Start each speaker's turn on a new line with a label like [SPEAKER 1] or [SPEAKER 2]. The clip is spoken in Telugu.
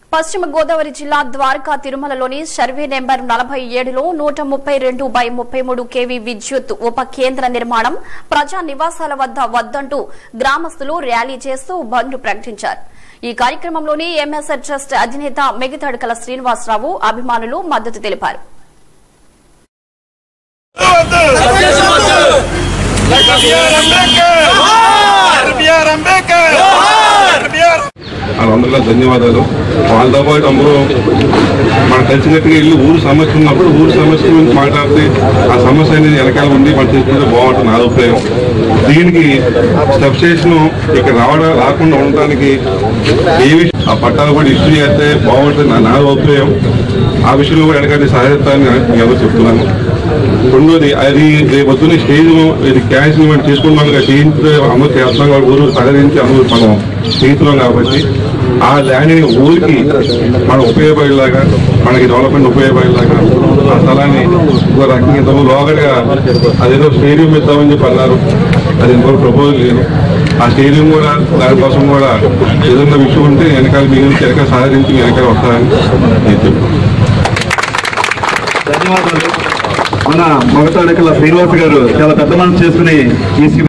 [SPEAKER 1] పశ్చిమ గోదావరి జిల్లా ద్వారకా తిరుమలలోని సర్వే నెంబర్ 47లో 132/33 kV విద్యుత్ ఉప కేంద్ర నిర్మాణం ప్రజా నివాసాల వద్ద వద్దంటూ గ్రామస్తులు ర్యాలీ చేస్తూ బంద్ ప్రకటించారు. ఈ కార్యక్రమంలోని ఎంఎస్ఆర్ ట్రస్ట్ అధినేత గతడకల శ్రీనివాసరావు అభిమానులు మద్దతు తెలిపారు.
[SPEAKER 2] వాళ్ళందరిలో ధన్యవాదాలు. వాళ్ళతో పాటు అందరూ మనం కలిసినట్టుగా వెళ్ళి ఊరు సమస్య ఉన్నప్పుడు ఊరు సమస్య గురించి మాట్లాడితే ఆ సమస్య అనేది వెనకాల ఉంది మనం చేసుకుంటే బాగుంటుంది. నా అభిప్రాయం. దీనికి సబ్స్టేషన్ ఇక్కడ రాకుండా ఉండటానికి ఆ పట్టాలు కూడా ఇష్యూ చేస్తే బాగుంటుంది నా అభిప్రాయం. ఆ విషయంలో కూడా వెనకాల సహాయతాన్ని ఎవరు చెప్తున్నాను. రెండోది అది రేపొద్దున స్టేజ్ ఇది క్యాష్ తీసుకున్నాం స్టేజ్ అమలు చేస్తున్నాం కాబట్టి ఊరు సహకరించి అమలు మనం చేస్తున్నాం కాబట్టి ఆ ల్యాండ్ని ఊరికి మనం ఉపయోగపడేలాగా మనకి డెవలప్మెంట్ ఉపయోగపడేలాగా ఆ స్థలాన్ని ఒక రకంగా ఇంతకు లోకల్గా అదేదో స్టేడియం ఇద్దామని చెప్పి అన్నారు. అది ఇంకొక ప్రపోజల్ లేదు. ఆ స్టేడియం కూడా దానికోసం కూడా ఏదైనా విషయం ఉంటే వెనకాల మిగిలిన వెనకాల సహకరించి వెనకాల వస్తారని నేను చెప్తాను.
[SPEAKER 3] ధన్యవాదాలు. మన గతడకల శ్రీనివాస్ గారు చాలా పెద్ద మనసు చేసుకుని ఈ